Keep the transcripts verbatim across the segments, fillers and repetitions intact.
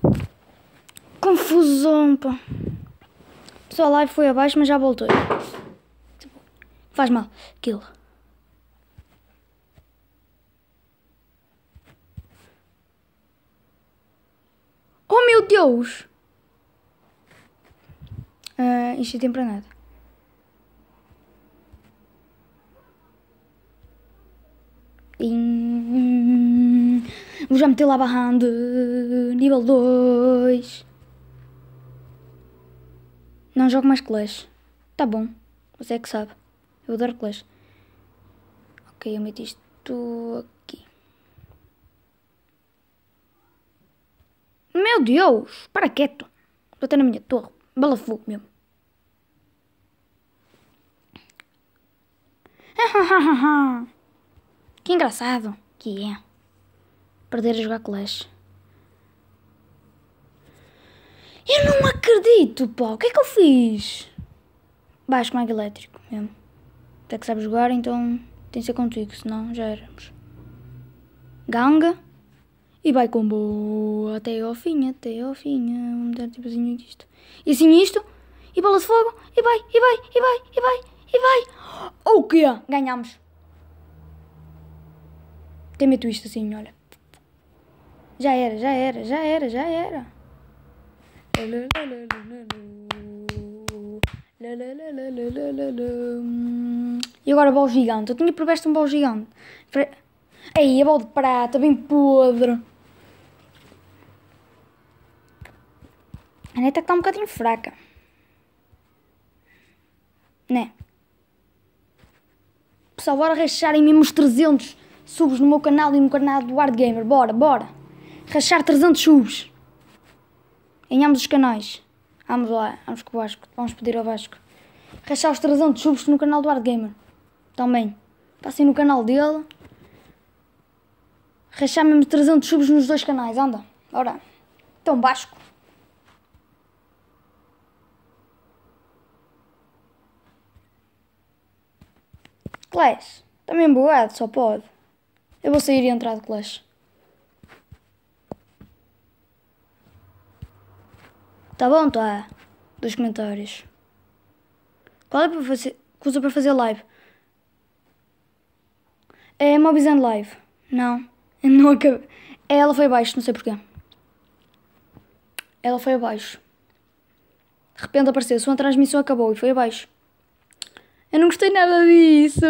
Confusão, pá. Pessoal, a live foi abaixo, mas já voltou. Faz mal. Aquilo. Oh, meu Deus! Uh, isto é tempo para nada. Hum, vou já meter lá barrando. Nível dois. Não jogo mais Clash. Tá bom. Você é que sabe. Eu adoro Clash. Ok, eu meto isto aqui. Meu Deus! Para quieto. Estou até na minha torre. Bala fogo mesmo. Que engraçado que é. Perder a jogar Clash. Eu não acredito, pá. O que é que eu fiz? Baixo com Mago Elétrico mesmo. Até que sabe jogar, então tem de ser contigo, senão já éramos. Ganga. E vai combo até ao fim, até ao fim. Vamos meter tipo assim isto. E assim isto. E bola de fogo. E vai, e vai, e vai, e vai, e vai. O quê? Ganhamos. Até meto isto assim, olha. Já era, já era, já era, já era. E agora bola gigante. Eu tinha previsto um bola gigante. Aí, a bola de prata, bem podre. A neta que está um bocadinho fraca. Né? Pessoal, bora racharem mesmo os trezentos subs no meu canal e no canal do Hard Gamer. Bora, bora. Rachar trezentos subs. Ganhamos os canais. Vamos lá, vamos com o Vasco. Vamos pedir ao Vasco. Rachar os trezentos subs no canal do Hard Gamer. Também. Passem no canal dele. Rachar mesmo trezentos subs nos dois canais. Anda. Ora. Então, Vasco. Clash. Também bugado, só pode. Eu vou sair e entrar de Clash. Tá bom, tá? Dos comentários. Qual é para fazer, que usa para fazer live? É Mobizend Live. Não. Não acabei. Ela foi abaixo, não sei porquê. Ela foi abaixo. De repente apareceu, sua transmissão acabou e foi abaixo. Eu não gostei nada disso.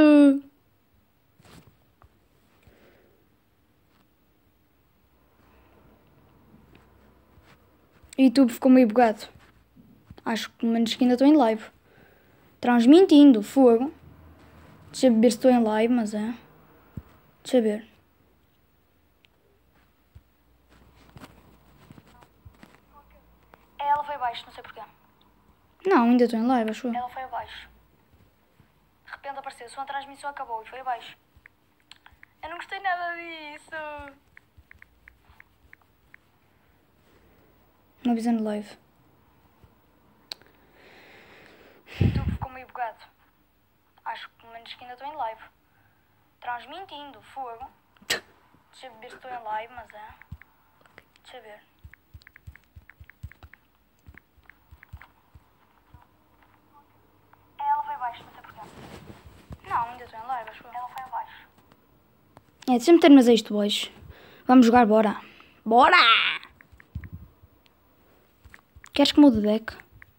O YouTube ficou meio bugado. Acho que pelo menos que ainda estou em live. Transmitindo, fogo. Deixa eu ver se estou em live, mas é. Deixa eu ver. Ela foi abaixo, não sei porquê. Não, ainda estou em live, acho eu. Ela foi abaixo. De repente apareceu, sua transmissão acabou e foi abaixo. Eu não gostei nada disso. Não avisando live. O YouTube ficou meio bugado. Acho que pelo menos que ainda estou em live. Transmitindo, fogo. Deixa eu ver se estou em live, mas é. Deixa eu ver. Ela foi abaixo, não sei porquê. Não, ainda estou em live, acho eu. Ela foi abaixo. É, deixa-me ter mas é isto hoje. Vamos jogar, bora. Bora! Queres que mude de deck?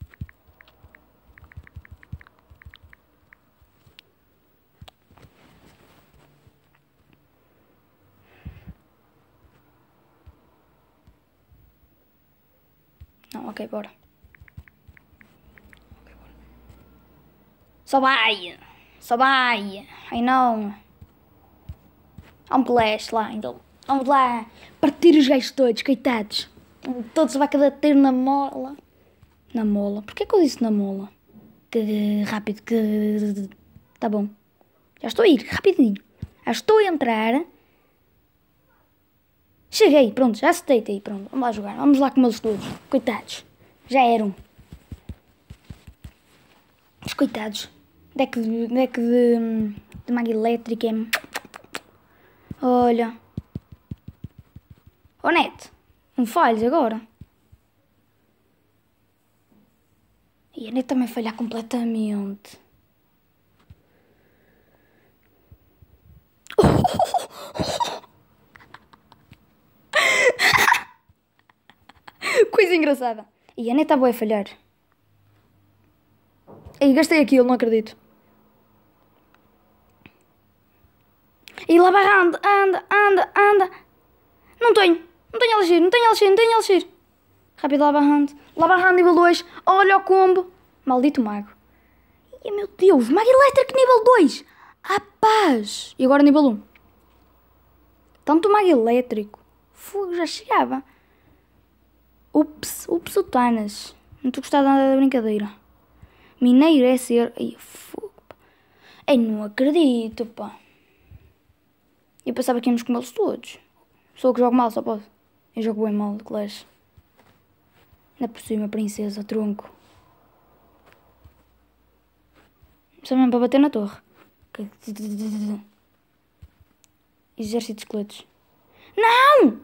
Não, ok, bora. Okay, bora. Só vai! Só vai! Ai não! Há um Clash lá, então. Vamos lá! Partir os gajos todos, coitados! Todos vai cada ter na mola. Na mola? Porquê que eu disse na mola? Que rápido, que... Tá bom. Já estou a ir, rapidinho. Já estou a entrar. Cheguei, pronto, já se deitei, pronto. Vamos lá jogar, vamos lá com eles todos. Coitados. Já eram. Os coitados. Deck de... Deck de... De magia elétrica. Olha. Oh, Net. Não falhes agora. E a net também falhar completamente. Coisa engraçada. E a net está boa a falhar. E gastei aquilo, não acredito. E lá vai, anda, anda, anda, anda. Não tenho. Não tenho elixir, não tenho elixir, não tenho elixir. Rápido, lá barrando. Lá barrando, nível dois. Olha o combo. Maldito mago. E meu Deus, mago elétrico nível dois. Ah, paz. E agora nível um. Tanto mago elétrico. Fogo, já chegava. Ups, ups, o Tanas. Não estou gostando nada da brincadeira. Mineiro é ser... Ai, fogo. Ei, não acredito, pá. Eu pensava que íamos comê-los todos. Sou eu que jogo mal, só posso. Eu jogo bem mal de Clash. Ainda por cima, princesa, tronco. Só mesmo para bater na torre. Exército de esqueletos. Não!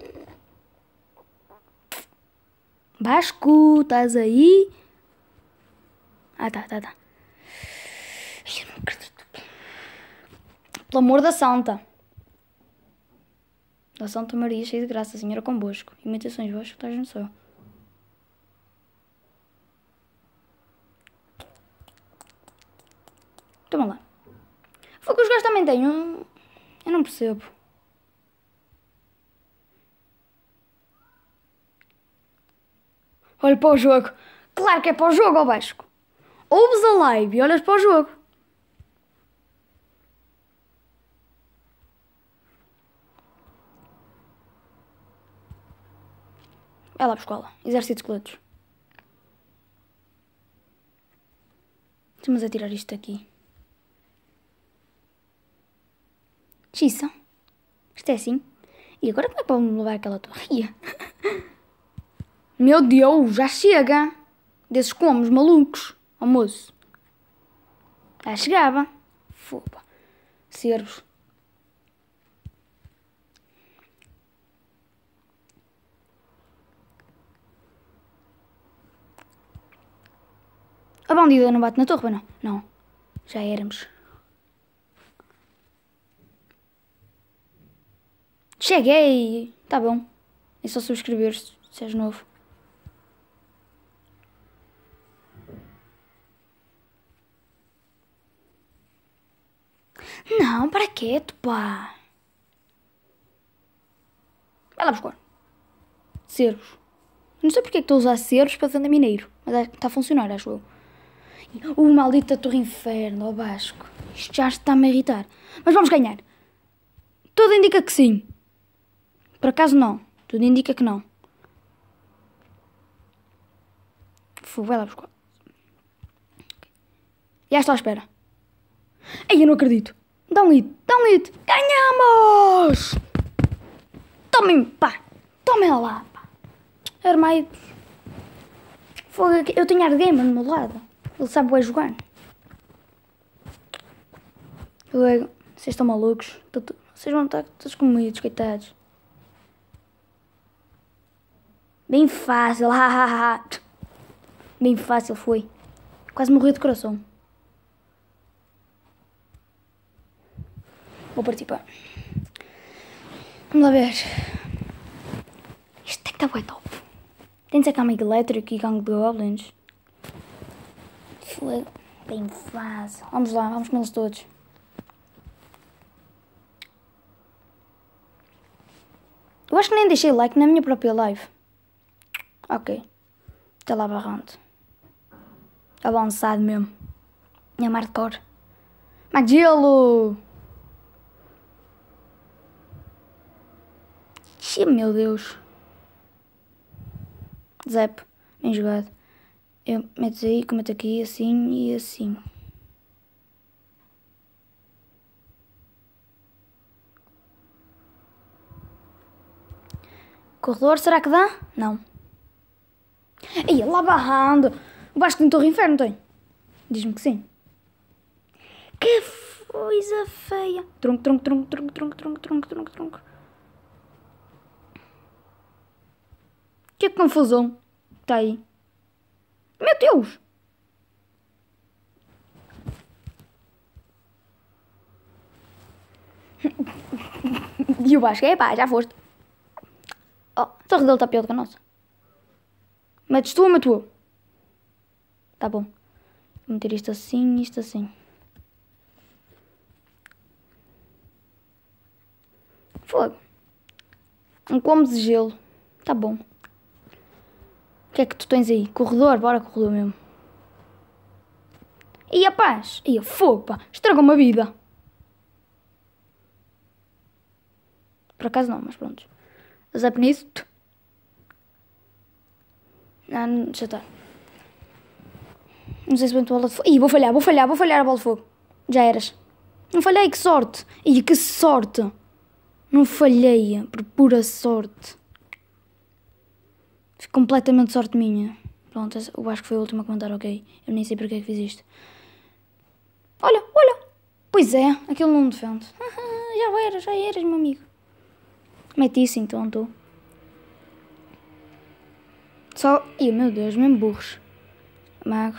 Vasco, estás aí? Ah, tá, tá, tá. Eu não acredito. Pelo amor da santa. Da Santa Maria, cheia de graça, Senhora convosco. Imitações vosco, estás no céu. Toma lá. Foi que os gajos também têm. Eu, eu não percebo. Olha para o jogo. Claro que é para o jogo, ó Vasco. Ouves a live e olhas para o jogo. Vai lá para a escola. Exército de esqueletos. Estamos a tirar isto daqui. Xiça. Isto é assim. E agora como é que vamos levar aquela torria? Meu Deus, já chega. Desses comos malucos. Almoço. Já chegava. Foba. Cervos. A bandida não bate na torre, não? Não. Já éramos. Cheguei! Tá bom. É só subscrever se és novo. Não, para quieto, pá. Vai lá buscar. Cervos. Não sei porque é que estou a usar cervos para vender mineiro. Mas está a funcionar, acho eu. O uh, maldito da Torre Inferno, ó Vasco. Isto já está-me a irritar. Mas vamos ganhar. Tudo indica que sim. Por acaso não. Tudo indica que não. Fui, vai lá buscar. Já estou à espera. Ei, eu não acredito. Dá um hit, dá um hit. Ganhamos! Tomem, pá. Tomem lá, pá. Armaios. Eu tenho Ardgamer no meu lado. Ele sabe o que é jogar. Eu, vocês estão malucos. Vocês vão estar todos comidos, coitados. Bem fácil, hahaha. Bem fácil foi. Quase morri de coração. Vou participar. Vamos lá ver. Isto é que está bem top. Tem de ser cama elétrica e gangue de goblins. Foi bem fácil. Vamos lá, vamos com eles todos. Eu acho que nem deixei like na minha própria live. Ok. Está lá barrando. Avançado mesmo. É hardcore. Magelo! Meu Deus. Zep. Bem jogado. Eu meto aí, comento aqui, assim e assim. Corredor, será que dá? Não. Ei, lá barrando. O Vasco tem Torre Inferno, tem? Diz-me que sim. Que coisa feia. Tronco, tronco, tronco, tronco, tronco, tronco, tronco, tronco, tronco. Que confusão. Está aí. Meu Deus. E o Vasco, epá, já foste. Oh, a torre dele está pior do que a nossa. Metes tu ou meto eu? Tá bom. Vou meter isto assim e isto assim. Fogo. Um combo de gelo. Tá bom. O que é que tu tens aí? Corredor? Bora corredor mesmo. E a paz? E a fogo, pá. Estragou-me a vida. Por acaso não, mas pronto. Zap nisso. Ah, já está. Não sei se bem a bola de fogo. Ih, vou falhar, vou falhar, vou falhar a bola de fogo. Já eras. Não falhei, que sorte. Ih, que sorte. Não falhei, por pura sorte. Foi completamente sorte minha. Pronto, eu acho que foi o último a comentar, ok. Eu nem sei porque é que fiz isto. Olha, olha. Pois é, aquilo não me defende. Já eras, já eras, meu amigo. Mete isso então, tu. Só... Ih, meu Deus, mesmo burros. Mago.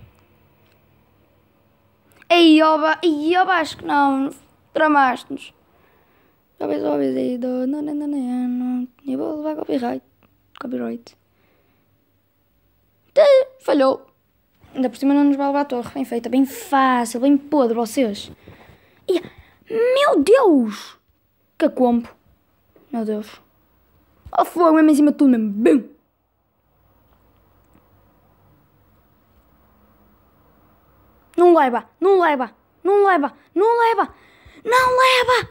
Ei, oba, ei, oba, acho que não. Tramaste-nos. Talvez eu avisei do... Não, não, não, não, não. Eu vou levar copyright. Copyright. Falhou. Ainda por cima não nos vai levar a torre. Bem feita, bem fácil, bem podre vocês. E, meu Deus! Que combo. Meu Deus. Oh, fogo mesmo em cima de tudo mesmo. Bum! Não leva, não leva, não leva, não leva, não leva!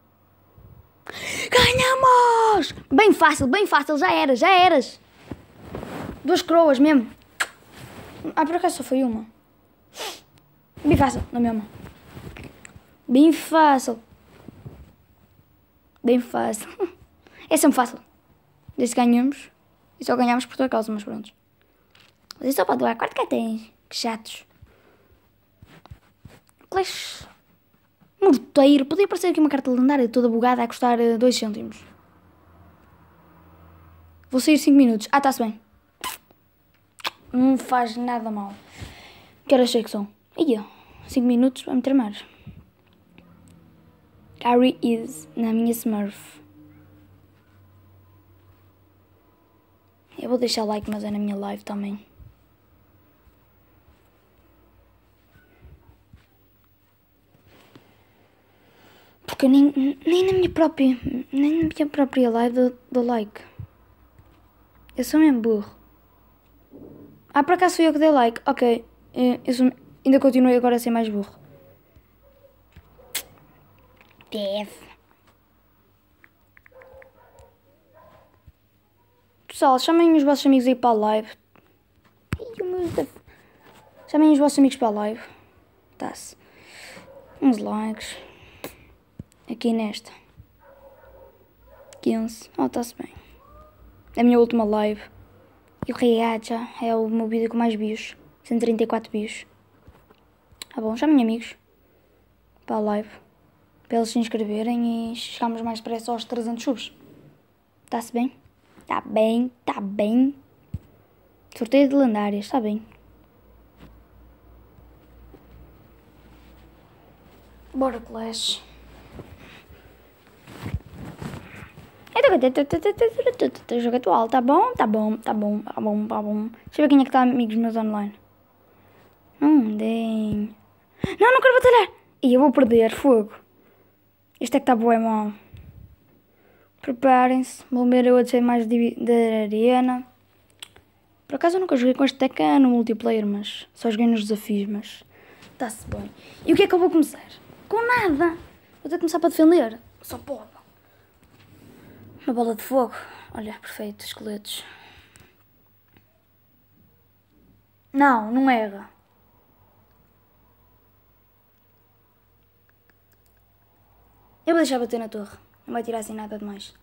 Ganhamos! Bem fácil, bem fácil, já eras, já eras. Duas coroas mesmo. Ah, por acaso só foi uma. Bem fácil, na mesma. Bem fácil. Bem fácil. É sempre fácil. Desde que ganhamos. E só ganhamos por tua causa, mas pronto. Mas isso só pode doar. Quanto que tens? Que chatos. Clash. Morteiro. Podia aparecer aqui uma carta lendária toda bugada a custar dois cêntimos. Vou sair cinco minutos. Ah, está-se bem. Não faz nada mal. Que horas é que são? Ia, cinco minutos para me tramar. Carry is na minha Smurf. Eu vou deixar like, mas é na minha live também. Porque eu nem, nem na minha própria nem na minha própria live dou, dou like. Eu sou mesmo burro. Ah, por acaso fui eu que dei like. Ok, eu sou, ainda continuei agora a ser mais burro. Deve. Pessoal, chamem os vossos amigos aí para a live. Chamem os vossos amigos para a live. Tá-se. Uns likes. Aqui nesta. quinze. Oh, está-se bem. É a minha última live. E o Reacha é o meu vídeo com mais views. cento e trinta e quatro views. Ah bom, chamem amigos. Para a live. Para eles se inscreverem e chegamos mais depressa aos trezentos subs. Está-se bem? Está bem, está bem. Sorteio de lendárias, está bem. Bora, Clash. Jogo atual, tá bom? Tá bom, tá bom, tá bom, tá bom. Deixa eu ver quem é que tá amigos meus online. Não, tem. Não, não quero batalhar. E eu vou perder, fogo. Este é que tá bem mal. Preparem-se. Vou ver eu a descer mais de, de arena. Por acaso eu nunca joguei com este deck no multiplayer, mas só joguei nos desafios, mas está-se bem. E o que é que eu vou começar? Com nada. Vou ter que começar para defender. Só pode. Uma bola de fogo. Olha, perfeito, esqueletos. Não, não erra. Eu vou deixar bater na torre. Não vai tirar assim nada demais.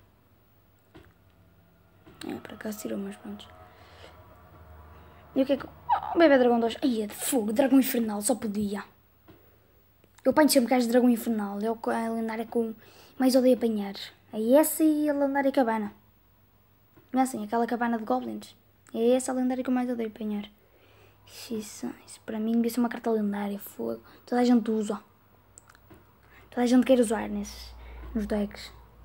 É, por acaso tirou, mas pronto. E o que é que... Oh, bebê dragão dois. Ai, é de fogo. Dragão infernal, só podia. Eu apanho sempre gajos de dragão infernal. É a lendária com mais odeio apanhar. É essa e a lendária cabana. Não é assim, aquela cabana de goblins. É essa a lendária que eu mais odeio apanhar. Isso, isso para mim devia ser uma carta lendária. Fogo. Toda a gente usa. Toda a gente quer usar nesses, nos decks.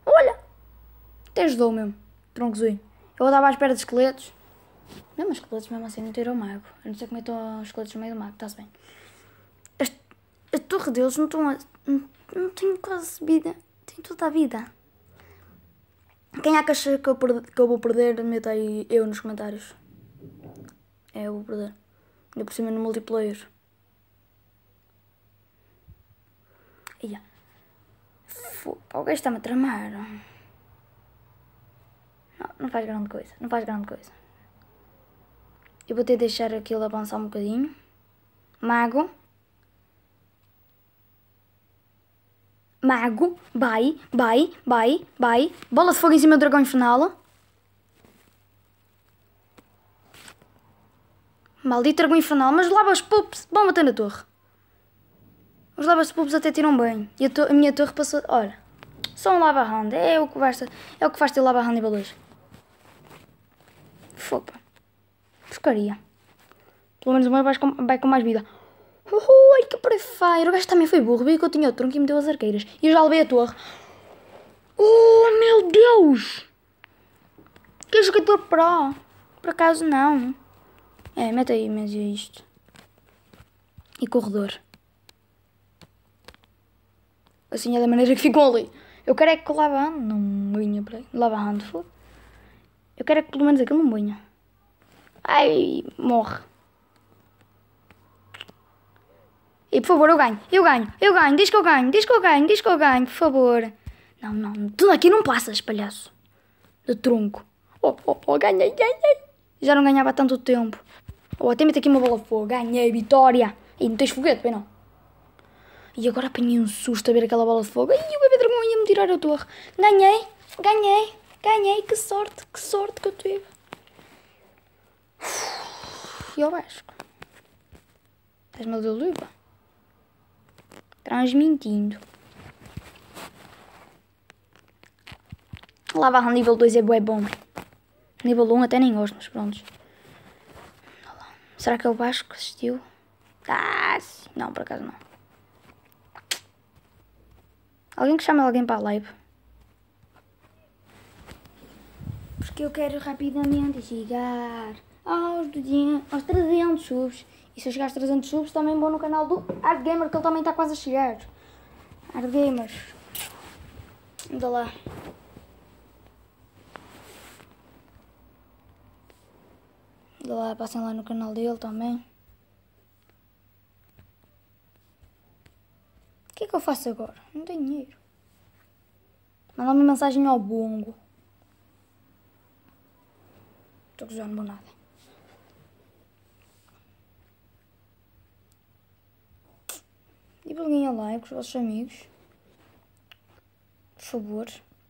Olha! Até ajudou mesmo. Troncozinho. Eu andava à espera de esqueletos. Não, mas esqueletos mesmo assim não tiram mago. Eu não sei como é que estão os esqueletos no meio do mago. Está-se bem. A, a torre deles não estão a... Não, não tenho quase vida. Tenho toda a vida. Quem é que acha que eu, perde, que eu vou perder? Meta aí eu nos comentários. É, eu vou perder. Ainda por cima no multiplayer. Ia. O gajo está-me a tramar. Não, não faz grande coisa. Não faz grande coisa. Eu vou ter de deixar aquilo avançar um bocadinho. Mago. Mago. Vai, vai, vai, vai. Bola de fogo em cima do dragão infernal. Maldito dragão infernal. Mas lava os pups. Vão bater na torre. Os lava pups até tiram bem. E a, to a minha torre passou... Olha. Só um lava hand. É o que faz, é o que faz ter lava hand nível dois. Fopa. Porcaria. Pelo menos o meu vai com, vai com mais vida. Ui, que prefeiro. O gajo também foi burro. Viu que eu tinha o tronco e me deu as arqueiras. E eu já levei a torre. Oh, meu Deus. Que jogador pro. Por acaso não. É, mete aí, mas é isto. E corredor. Assim é da maneira que ficam ali. Eu quero é que o lava hand não venha para aí. Lava hand, foda. Eu quero é que pelo menos aquilo não venha. Ai, morre. E por favor, eu ganho, eu ganho, eu ganho, diz que eu ganho, diz que eu ganho, diz que eu ganho, por favor. Não, não, tu aqui não passas, palhaço. De tronco. Oh, oh, oh, ganhei, ganhei. Já não ganhava há tanto tempo. Oh, até mete aqui uma bola de fogo. Ganhei, vitória. E não tens foguete, bem não. E agora apanhei um susto a ver aquela bola de fogo. Ai, o bebê dragão ia-me tirar a torre. Ganhei, ganhei, ganhei. Que sorte, que sorte que eu tive. E ao Vasco. Estás-me a deluva? Transmitindo. Lava a nível dois é bué bom. Nível um até nem gosto, mas pronto. Será que é o Vasco que assistiu? Ah, sim. Não, por acaso não. Alguém que chame alguém para a live. Porque eu quero rapidamente chegar aos, duzentos, aos trezentos subs. E se eu chegar aos trezentos subs também vou no canal do Art Gamer, que ele também está quase a chegar. Art Gamer. Anda lá. Anda lá, passem lá no canal dele também. O que é que eu faço agora? Não tenho dinheiro. Mandar uma mensagem ao bongo. Estou que já não vou nada. Divulguem a live com os vossos amigos. Por favor.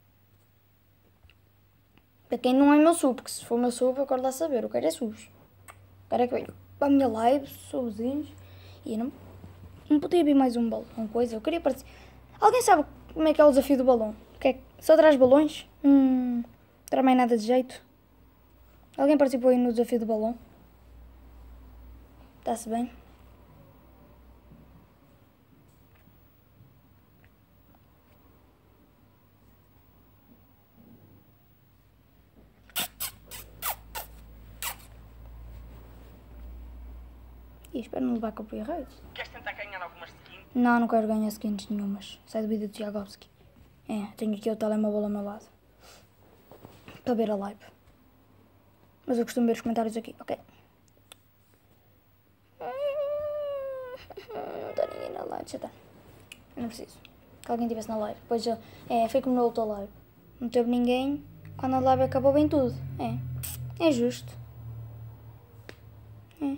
Para quem não é meu sub, porque se for meu sub eu quero lá saber. Eu quero é subs. Eu quero é que venham para a minha live, subzinhos. E eu não, não podia vir mais um balão, uma coisa. Eu queria participar. Alguém sabe como é que é o desafio do balão? Que é, só traz balões? Hum, não traz mais nada de jeito. Alguém participou aí no desafio do balão? Está-se bem? E espero não levar copyright. Queres tentar ganhar algumas skins? Não, não quero ganhar skins nenhumas. Sai do vídeo do Tiagovski. É, tenho aqui o telemóvel ao meu lado. Para ver a live. Mas eu costumo ver os comentários aqui, ok? Não está ninguém na live, já está. Eu não preciso que alguém estivesse na live. Pois já, é, foi como na outra live. Não teve ninguém. Quando a live acabou, bem tudo. É, é justo. É.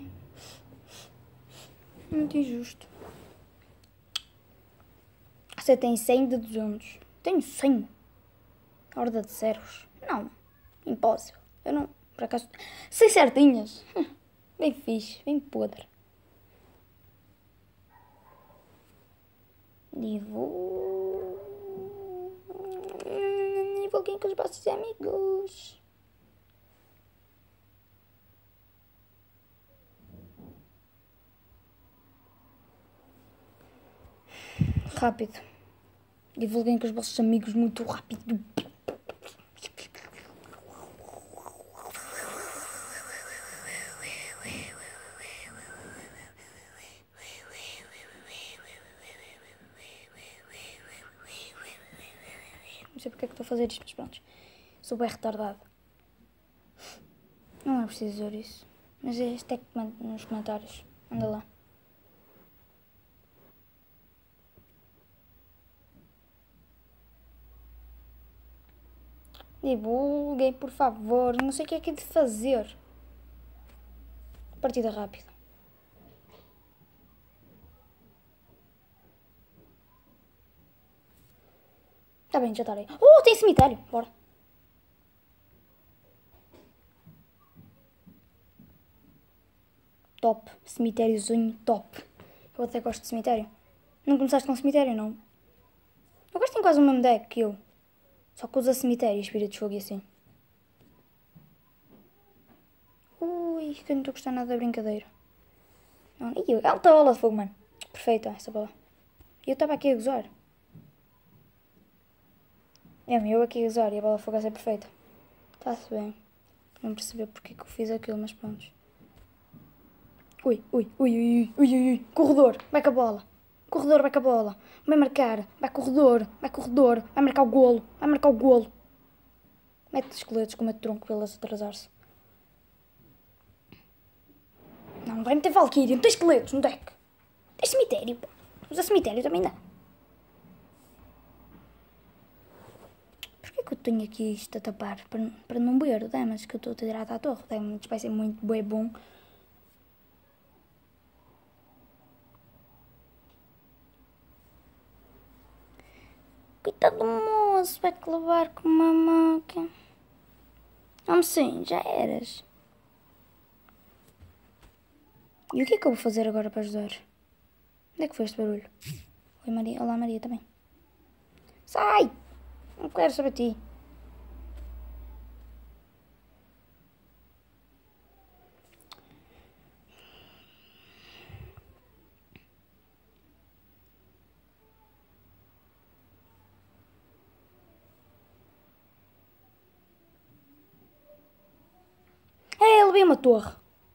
Muito injusto. Você tem cem de duzentos. Tenho cem. Horda de servos. Não. Impossível. Eu não... Por acaso... cem certinhas. Bem fixe. Bem podre. Divulguem Divulguem com os vossos amigos. Rápido. Divulguem com os vossos amigos muito rápido. sei porque é que estou a fazer isto, mas pronto. Sou bem retardado. Não é preciso dizer isso. Mas é este é que comenta nos comentários. Anda lá. Divulguem, por favor. Não sei o que é que é de fazer. Partida rápida. Está bem, já estarei. Oh, tem cemitério. Bora. Top. Cemitériozinho top. Eu até gosto de cemitério. Não começaste com cemitério, não? Eu gosto em quase o mesmo deck que eu. Só que usa cemitério, espírito de fogo e assim. Ui, que eu não estou a gostar nada da brincadeira. Não, ih, é alta bola de fogo, mano. Perfeita essa bola. E eu estava aqui a gozar. É, eu aqui a gozar e a bola de fogo a ser perfeita. Está-se bem. Não perceber porque que eu fiz aquilo, mas pronto. Ui, ui, ui, ui, ui, ui, ui. Corredor, vai com a bola. Corredor, vai com a bola. Vai marcar. Vai corredor, vai corredor. Vai marcar o golo. Vai marcar o golo. Mete esqueletos com o tronco para eles atrasar-se. Não, vai meter Valkyrie. Não tem esqueletos no deck. Tem cemitério, pô. Usa cemitério também dá. Porquê que eu tenho aqui isto a tapar? Para, para não ver o damage que eu estou a tirar à torre. O damage vai ser muito bué bom. Coitado do moço, vai-te levar com uma maca. Não, sim, já eras. E o que é que eu vou fazer agora para ajudar? Onde é que foi este barulho? Oi, Maria. Olá, Maria, também. Sai! Não quero saber de ti. É, ele veio uma torre.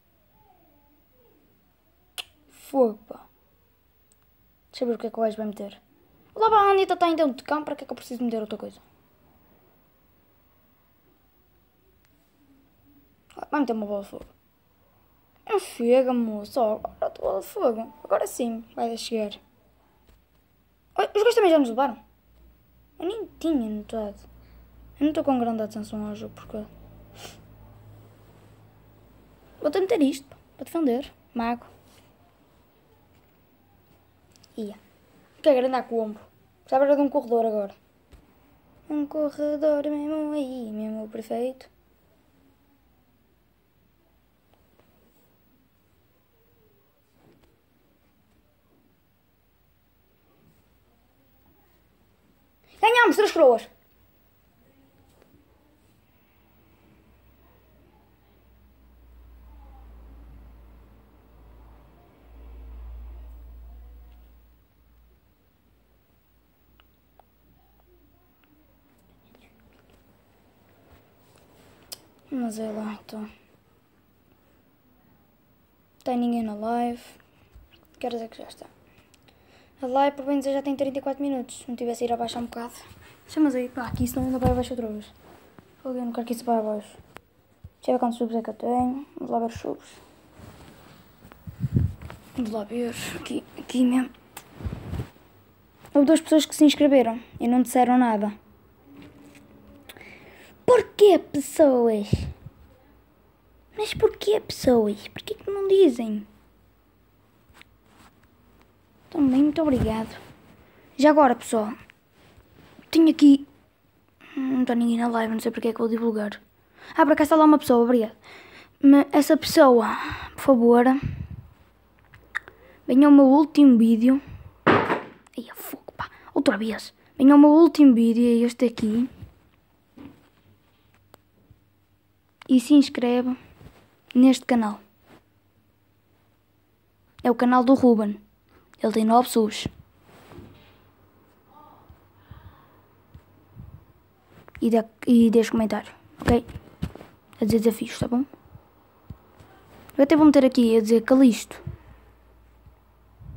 Fogo, pá. Deixa eu ver o que é que o gajo vai meter. Lá para a Anitta está em dentro de campo, para que é que eu preciso meter outra coisa? Vai meter uma bola de fogo. Não chega, moço. Ó, agora a bola de fogo. Agora sim, vai chegar. Oi, os gajos também já nos levaram. Eu nem tinha notado. Eu não estou com grande atenção ao jogo, porque... Vou-te meter isto, pá, para defender. Mago. Ia. Que é grande a combo. Precisava de um corredor agora. Um corredor mesmo aí, mesmo perfeito. Ganhámos três coroas. Mas é lá, então. Tem ninguém na live. Quero dizer que já está. A live, por bem dizer, já tem trinta e quatro minutos. Se não tivesse a ir abaixar um bocado. Chamas aí, pá, aqui senão ainda vai abaixo outra vez. Eu não quero que isso vá abaixo. Deixa eu ver quantos subs é que eu tenho. Vamos lá ver os subs. Vamos lá ver. Aqui, aqui mesmo. Houve duas pessoas que se inscreveram e não disseram nada. Porquê, pessoas? Mas porquê, pessoas? Porquê que não dizem? Também, muito obrigado. Já agora, pessoal. Tenho aqui... Não está ninguém na live, não sei porque é que vou divulgar. Ah, por acaso está lá uma pessoa, obrigado. Mas essa pessoa, por favor... Venha ao meu último vídeo. Ai, a fogo, pá. Outra vez. Venha ao meu último vídeo, é este aqui. E se inscreve neste canal. É o canal do Ruben. Ele tem nove subs. E, de, e deixa comentário, ok? A dizer desafios, tá bom? Eu até vou meter aqui a dizer Calisto.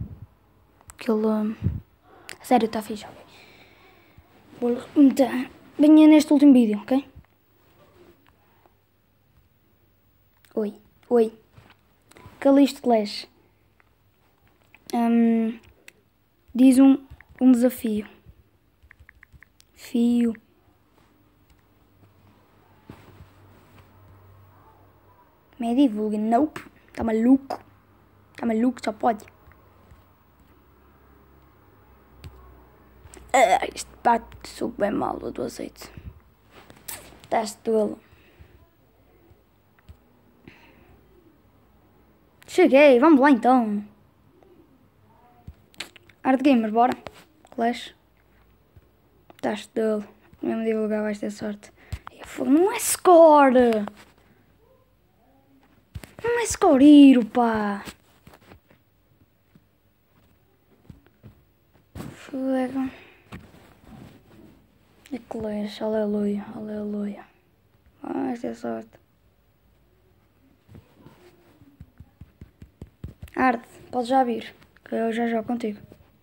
Que ele... Uh, sério, está fixe, ok? Vou meter Venha neste último vídeo, ok? Oi, oi. Calisto Clash. Um, diz um, um desafio. Fio. Me divulga. Nope. Tá maluco. Tá maluco, só pode. Ah, este parte soube bem mal do azeite. Teste tolo. Cheguei, vamos lá então. Art Gamer, bora. Clash. Teste tolo. Mesmo divulgar vais ter sorte. Não é score. Não é score, pá. Fogo. É Clash, aleluia, aleluia. Vais ter sorte. Arte, podes já vir, que eu já jogo contigo.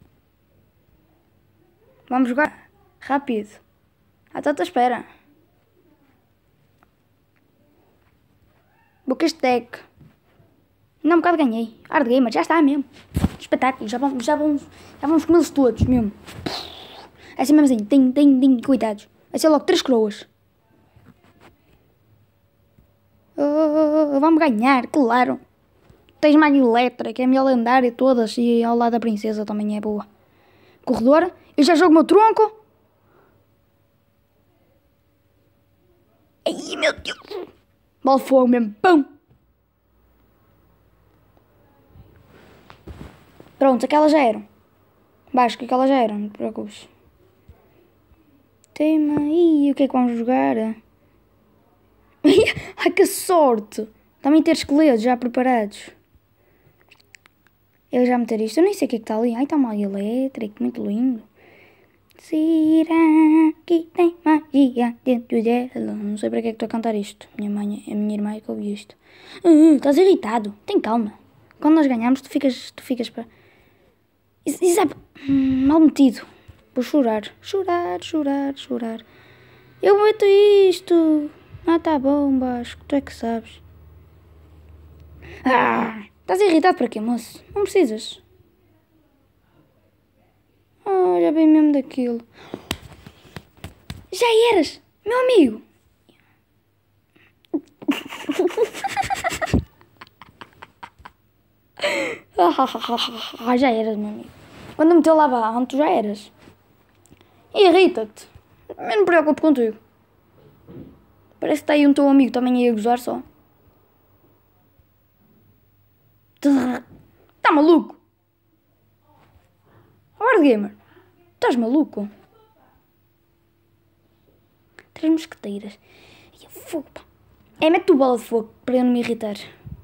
Vamos jogar? Rápido. À tanta espera. Boca este deck. Ainda um bocado ganhei. Art Gamer, já está mesmo. Espetáculo, já vamos, já vamos, já vamos comê-los todos mesmo. É assim mesmo assim, tem, tem, tem, cuidados. Vai ser logo três coroas. Oh, vamos ganhar, claro. Tens Magia Elétrica, que é a minha lendária de todas, e ao lado da princesa também é boa. Corredor, eu já jogo o meu tronco. Ai, meu Deus. Bola de fogo mesmo, pão. Pronto, aquelas já eram. Baixo, que aquelas já eram, não te preocupes. Tema, ih, o que é que vamos jogar? Ai, que sorte. Também ter esqueletos já preparados. Eu já meter isto, eu nem sei o que é que está ali. Ai, está magia elétrica, muito lindo. Será que tem magia dentro dela? Não sei para que é que estou a cantar isto. Minha mãe, a minha irmã é que ouviu isto. Uh, estás irritado, tem calma. Quando nós ganhamos, tu ficas, tu ficas para... Isso, isso é hum, mal metido. Vou chorar, chorar, chorar, chorar. Eu meto isto. Ah, tá bom, Basco, tu é que sabes. Ah, estás irritado para quê, moço? Não precisas. Ah, já bem mesmo daquilo. Já eras, meu amigo. Ah, já eras, meu amigo. Quando meteu lá abaixo, tu já eras. Irrita-te. Eu não me preocupo contigo. Parece que está aí um teu amigo também aí a gozar só. Tá maluco? Art Gamer, estás maluco? Três mosqueteiras. E fogo, pá. É, mete o bola de fogo para eu não me irritar.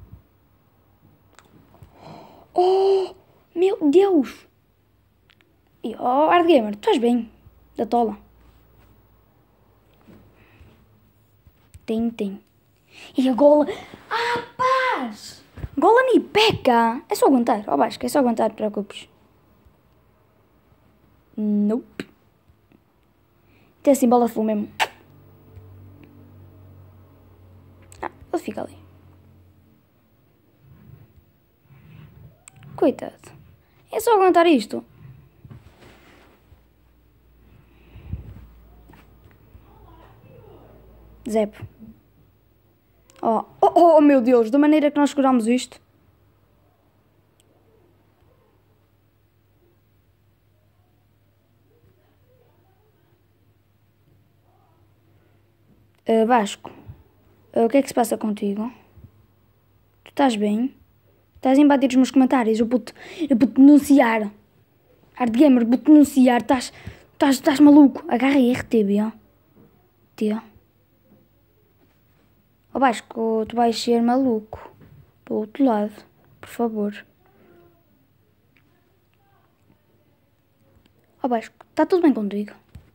Oh, meu Deus. E, oh, Art Gamer, tu estás bem? Da tola. Tem, tem. E a gola... Ah, paz! Gola nem peca! É só aguentar, ó, Basco, é só aguentar, não te preocupes. Nope. Tem assim bola de fogo mesmo. Ah, ele fica ali. Coitado. É só aguentar isto. Zep. Oh, oh, oh, meu Deus, da maneira que nós curámos isto. Uh, Vasco, uh, o que é que se passa contigo? Tu estás bem? Estás a invadir os meus comentários, eu vou-te eu vou denunciar. Art Gamer, vou-te denunciar, estás, estás, estás maluco. Agarra aí R T B, ó. T. Ó oh, Vasco, tu vais ser maluco. Para o outro lado, por favor. Ó oh, Vasco, está tudo bem contigo?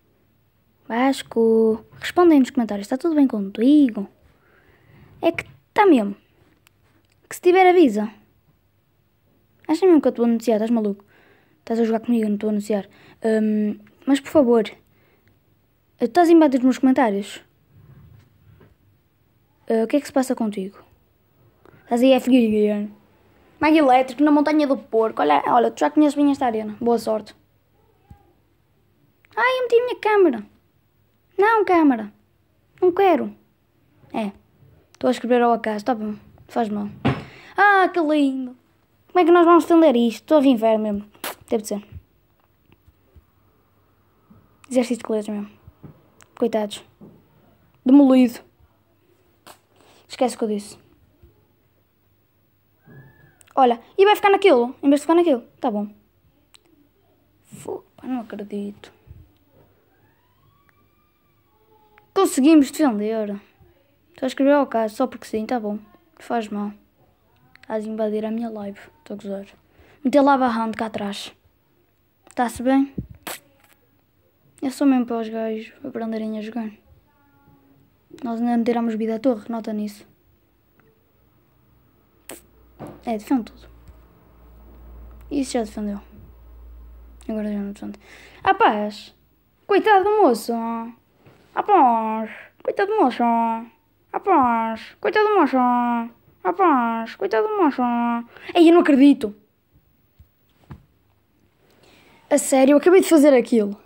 Vasco, responde aí nos comentários, está tudo bem contigo? É que está mesmo. Que se tiver avisa. Achas mesmo que eu estou a anunciar? Estás maluco? Estás a jogar comigo, eu não estou a anunciar. Um, mas por favor, Estás embaixo dos meus comentários? Uh, o que é que se passa contigo? Estás aí a Figueiredo. Mag Elétrico na Montanha do Porco. Olha, olha, tu já conheces bem esta arena. Boa sorte. Ai, eu meti a minha câmera. Não, câmera. Não quero. É. Estou a escrever ao acaso. Tá bom. Faz mal. Ah, que lindo. Como é que nós vamos estender isto? Estou a vir ver mesmo. Deve de ser. Exército de coletas mesmo. Coitados. Demolido. Esquece o que eu disse. Olha, e vai ficar naquilo, em vez de ficar naquilo. Tá bom. Fogo, não acredito. Conseguimos defender. Estou a escrever ao caso, só porque sim, tá bom. Faz mal. Estás a invadir a minha live. Estou a gozar. Meter lava hand cá atrás. Está-se bem? É só mesmo para os gajos aprenderem a jogar. Nós ainda não tiramos vida à torre, nota nisso. É, defende tudo. Isso já defendeu. Agora já não defende. Rapaz! Coitado do moço! Rapaz! Coitado do moço! Rapaz! Coitado do moço! Rapaz! Coitado do moço! Ei, eu não acredito! A sério, eu acabei de fazer aquilo.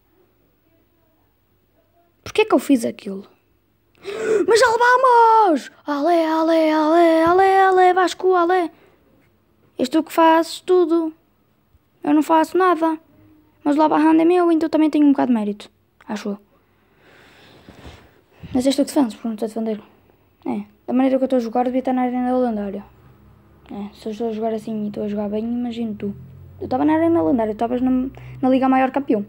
Porquê é que eu fiz aquilo? Mas já levamos! Ale, ale, ale, ale, ale, Vasco, ale. És tu que fazes tudo. Eu não faço nada. Mas o lava hand é meu, então também tenho um bocado de mérito. Acho eu. Mas és tu que defendes, porque não estou a defender. É, da maneira que eu estou a jogar, devia estar na arena lendária. É, se eu estou a jogar assim e estou a jogar bem, imagino tu. Eu estava na arena lendária, tu estavas na, na Liga Maior Campeão.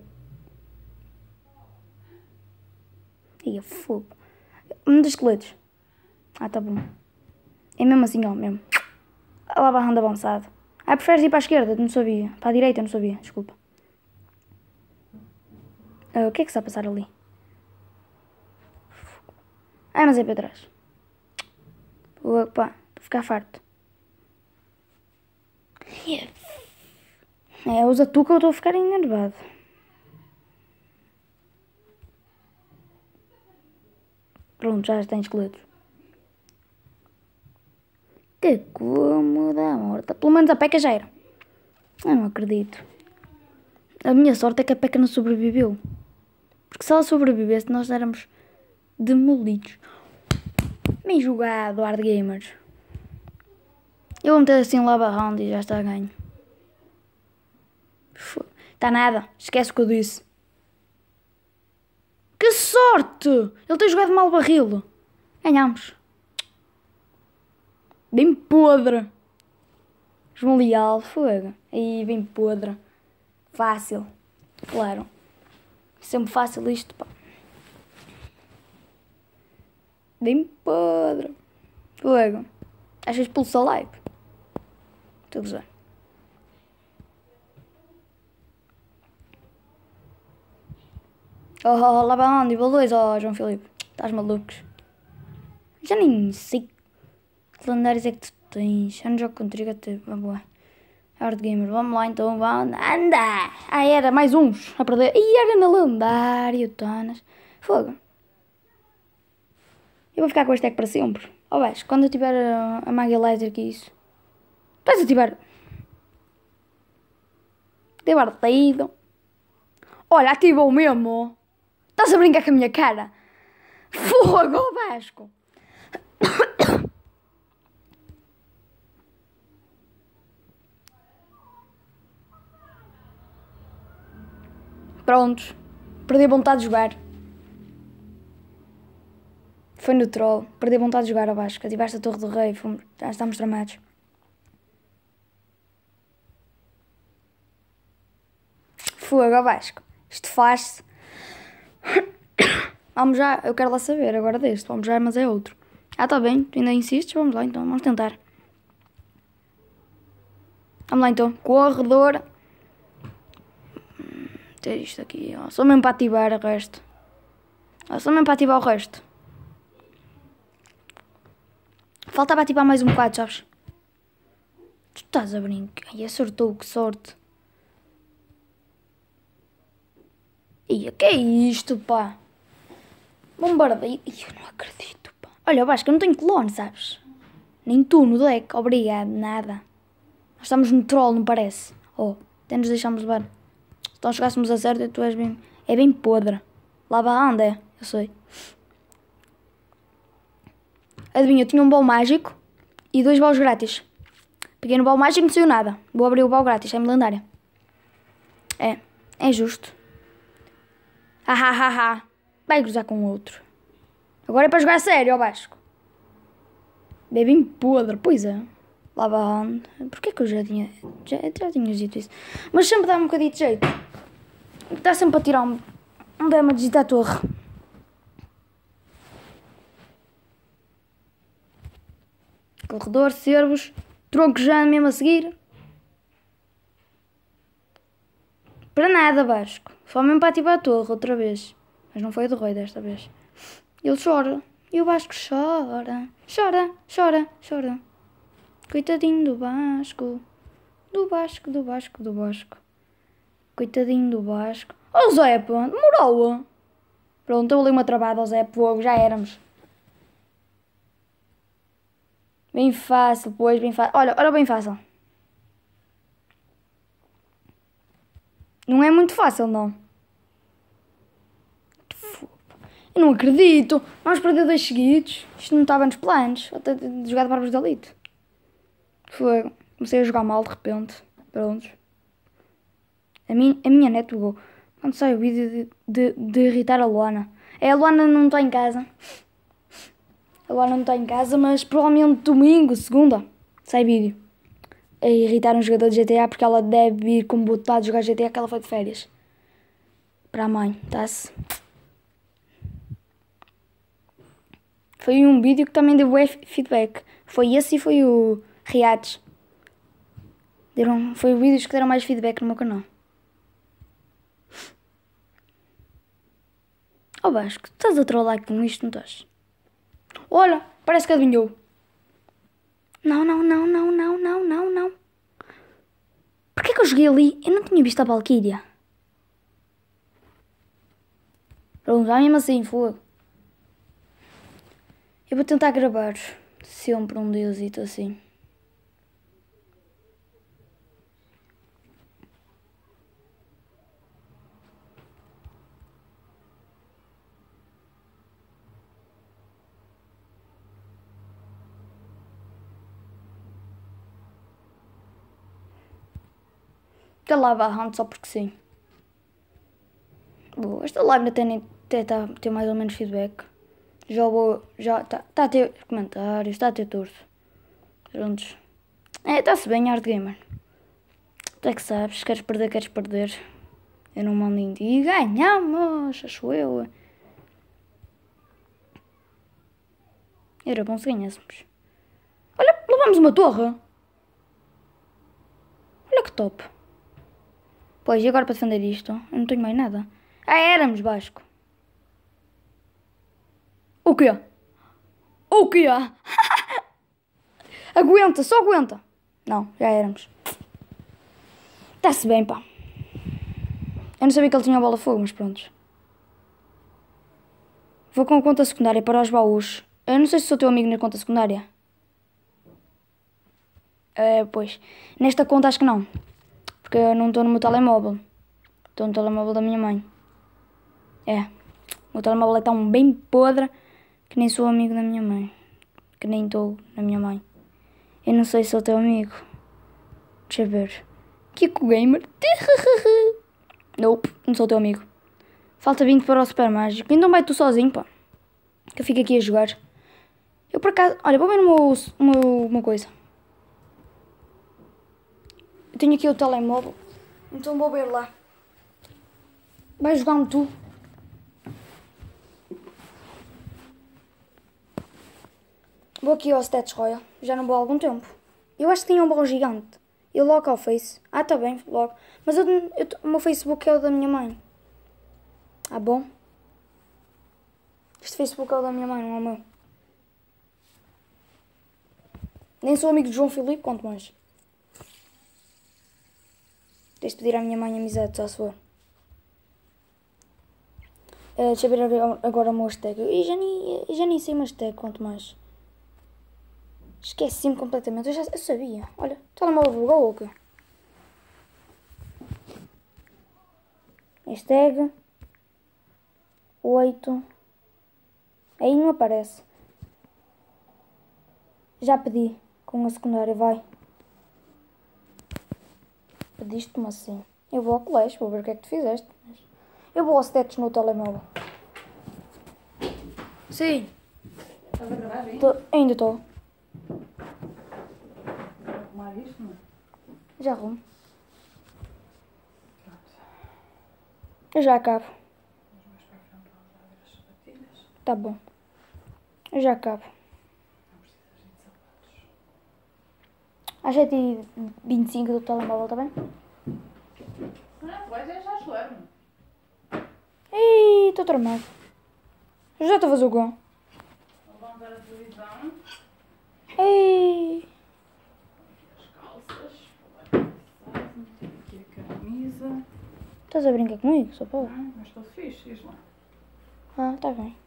Ia, fogo. Um dos esqueletos. Ah, tá bom. É mesmo assim, ó, mesmo. A lava hand avançado. Ah, preferes ir para a esquerda? Não sabia. Para a direita? Não sabia. Desculpa. Ah, o que é que está a passar ali? Ah, mas é para trás. Opa, estou a ficar farto. É, usa tu que eu estou a ficar enervado. Pronto, já tem esqueletos. Que como da morta. Pelo menos a P E K A já era. Eu não acredito. A minha sorte é que a P E K A não sobreviveu. Porque se ela sobrevivesse, nós éramos demolidos. Bem jogado, Hard Gamers. Eu vou meter assim lava round e já está a ganho. Está nada. Esquece o que eu disse. Que sorte! Ele tem jogado mal barril. Ganhamos. Bem podre. João Leal, fogo. Aí, bem podre. Fácil. Claro. Sempre fácil isto, pá. Bem podre. Fogo. Achas expulso a live? Estou a gozar. Oh, oh, lá para onde? Nível dois, oh, João Filipe. Estás malucos? Já nem sei que lendários é que tu tens. Já não jogo contigo até. Boa. Hard Gamer, vamos lá então, vamos. Anda! Ah, era mais uns a perder. E era na lendário, Tonas. Fogo. Eu vou ficar com este deck para sempre. Oh, vais, quando eu tiver a, a Mag Elétrica e isso. Estás a tiver. Deu ardido. Olha, ativou mesmo. Estás a brincar com a minha cara? Fogo, Vasco! Prontos. Perdi a vontade de jogar. Foi no troll. Perdi a vontade de jogar, ó Vasco. Ativeste a Torre do Rei. Fomos... Já estamos tramados. Fogo, ó Vasco. Isto faz-se. Vamos já. Eu quero lá saber agora deste. Vamos já, mas é outro. Ah, tá bem. Tu ainda insistes? Vamos lá então. Vamos tentar. Vamos lá então. Corredor. Ter isto aqui, ó. Só mesmo para ativar o resto. Ó, só mesmo para ativar o resto. Faltava ativar mais um bocado, sabes? Tu estás a brincar. Ai, acertou, que sorte. Ia, que é isto, pá? Bombardeio. Ih, eu não acredito, pá. Olha, Vasco, eu não tenho clone, sabes? Nem tu no deck. Obrigado, nada. Nós estamos no troll, não parece? Oh, até nos deixamos levar. Se nós chegássemos a certo, tu és bem... É bem podre. Lava anda, é. Eu sei. Adivinha, eu tinha um baú mágico e dois baús grátis. Peguei no baú mágico e não saiu nada. Vou abrir o baú grátis, é lendária. É, é justo. Ah, ah, ah, ah. Vai cruzar com o outro. Agora é para jogar a sério, ó Vasco. É bem podre, pois é. Lava hand. Porquê que eu já tinha... Já, já tinha dito isso. Mas sempre dá um bocadinho de jeito. Está sempre a tirar um, um damage da torre. Corredor, cervos. Tronco já mesmo a seguir. Para nada, Vasco. Só mesmo para ativar a torre outra vez. Mas não foi o de Rui desta vez. Ele chora. E o Vasco chora. Chora, chora, chora. Coitadinho do Vasco. Do Vasco, do Vasco, do Vasco. Coitadinho do Vasco. Oh, Zé, pô, demorou. Pronto, eu li uma travada ao Zé Fogo, já éramos. Bem fácil, pois, bem fácil. Olha, olha bem fácil. Não é muito fácil, não. Eu não acredito. Vamos perder dois seguidos. Isto não estava nos planos. Vou ter de jogar de Barbas de Elite. Foi. Comecei a jogar mal de repente. Prontos. A, mi, a minha net bugou. Quando sai o vídeo de, de, de irritar a Luana. É, a Luana não está em casa. A Luana não está em casa, mas provavelmente domingo, segunda, sai vídeo. A irritar um jogador de G T A porque ela deve ir como botado jogar G T A que ela foi de férias. Para a mãe, tá-se. Foi um vídeo que também deu feedback. Foi esse e foi o Reacts. Deram, foi os vídeos que deram mais feedback no meu canal. Oh Vasco, estás a trollar com isto, não estás? Olha, parece que adivinhou. Não, não, não, não, não, não, não, não. Porquê que eu joguei ali? Eu não tinha visto a Valkyria. Pronto, já mesmo assim, fogo. Eu vou tentar gravar sempre um deusito assim. Até lá vai round só porque sim. Boa, esta live até está a ter mais ou menos feedback. Já vou. Já está tá a ter comentários, está a ter tudo. Prontos. É, está-se bem, Hard Gamer. Tu é que sabes, queres perder, queres perder. Eu não mando em ti e ganhamos, acho eu. Era bom se ganhássemos. Olha, levamos uma torre. Olha que top. Pois, e agora para defender isto? Eu não tenho mais nada. Ah, éramos, Vasco. O quê? O quê? Aguenta, só aguenta. Não, já éramos. Está-se bem, pá. Eu não sabia que ele tinha a bola de fogo, mas pronto. Vou com a conta secundária para os baús. Eu não sei se sou teu amigo na conta secundária. É, pois. Nesta conta acho que não. Porque eu não estou no meu telemóvel. Estou no telemóvel da minha mãe. É. O meu telemóvel é tão bem podre que nem sou amigo da minha mãe. Que nem estou na minha mãe. Eu não sei se sou teu amigo. Deixa eu ver. Kiko Gamer. Nope, não sou teu amigo. Falta vinte para o Super Mágico. Então vai tu sozinho, pá. Que eu fico aqui a jogar. Eu por acaso... Olha, vou ver o meu, o meu, uma coisa. Eu tenho aqui o telemóvel. Então vou ver lá. Vai jogar-me tu. Vou aqui ao Stats Royal. Já não vou há algum tempo. Eu acho que tinha um baú gigante. E logo ao Face. Ah, tá bem, logo. Mas eu, eu, o meu Facebook é o da minha mãe. Ah, bom. Este Facebook é o da minha mãe, não é o meu. Nem sou amigo de João Filipe, quanto mais. Tens de pedir à minha mãe amizade, só se for. Uh, deixa eu ver agora- agora o meu hashtag. E já nem, já nem sei o meu hashtag, quanto mais. Esqueci-me completamente. Eu já eu sabia. Olha, o telemóvel bugou ou o quê? Hashtag oito. Aí não aparece. Já pedi com a secundária, vai. Pediste-me assim. Eu vou ao colégio, vou ver o que é que tu fizeste. Eu vou aos tetos no telemóvel. Sim. Estás a gravar aí? Tô, ainda estou. Vou arrumar isto, não é? Já arrumo. Pronto. Eu já acabo. Mas mais para a frente vamos lá ver as sapatilhas. Tá bom. Eu já acabo. Não precisas de sapatos. Às sete e vinte e cinco do telemóvel, tá bem? Não, vais deixar chorar. Ei, estou tramado. Eu já estou a fazer o quê? Vou levantar a televisão. Ei. As calças. Meter aqui a camisa. Estás a brincar comigo, só pode? Ah, mas estou fixe, diz lá. Ah, tá bem.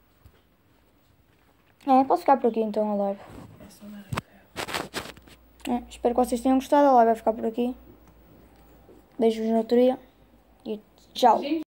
É, posso ficar por aqui então a live. É só na rede. É, espero que vocês tenham gostado. A live vai ficar por aqui. Beijos no outro dia. E tchau.